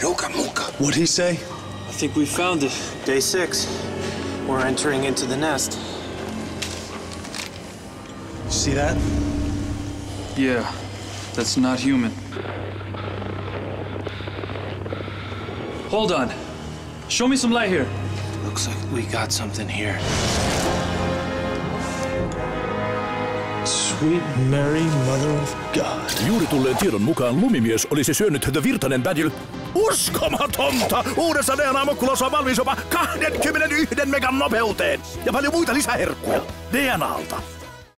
Roka Muka. What'd he say? I think we found it. Day 6. We're entering into the nest. See that? Yeah, that's not human. Hold on. Show me some light here. Looks like we got something here. Sweet Mary, Mother of God. Juuri tulleen tiedon mukaan lumimies olisi syönyt The Virtanen Badger. Uskomatonta! Uudessa DNA-mokkulassa on valmis jopa 21 megan nopeuteen. Ja paljon muita lisäherkkuja. DNAlta.